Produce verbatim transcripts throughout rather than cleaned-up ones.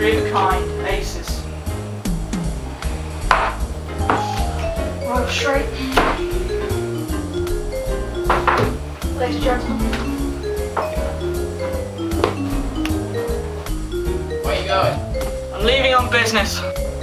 Be kind, aces. Roll straight. Ladies and gentlemen. Where are you going? I'm leaving on business.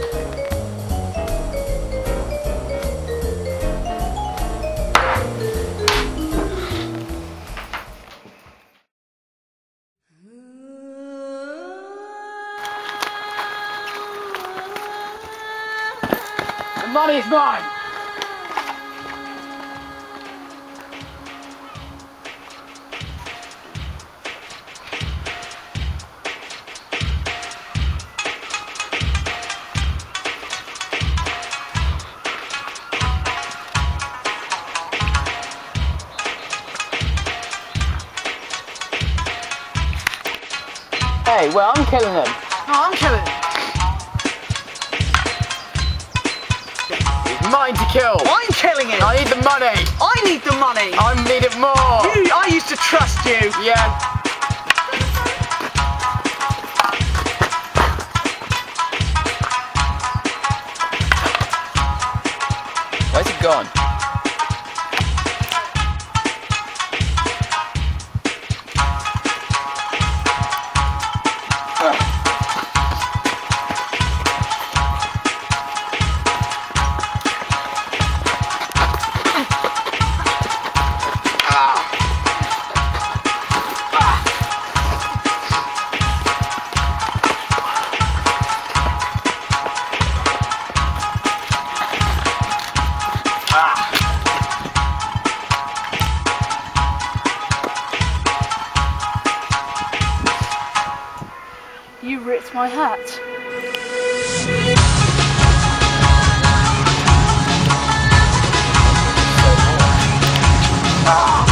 The money is mine! Hey, well, I'm killing them. No, I'm killing it. It's mine to kill. I'm killing it. I need the money. I need the money. I need it more. You, I used to trust you. Yeah. Where's it gone? You ripped my hat. Ah!